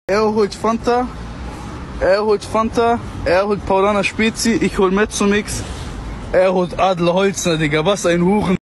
Er holt Fanta, er holt Paulaner Spezi, ich hol Mezzomix, er holt Adler Holzner, Digga, was ein Huren.